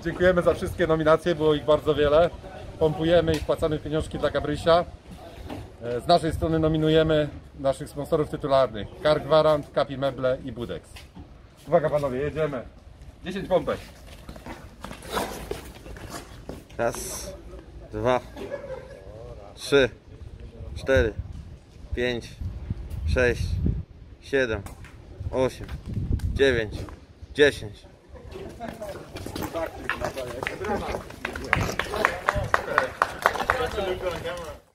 Dziękujemy za wszystkie nominacje, było ich bardzo wiele. Pompujemy i wpłacamy pieniążki dla Gabrysia. Z naszej strony nominujemy naszych sponsorów tytularnych: Car Gwarant, Kapi Meble i Budex. Uwaga panowie, jedziemy. 10 pompek. Raz, 2, 3, 4, 5, 6, 7, 8, 9, 10. Backflip na to, jak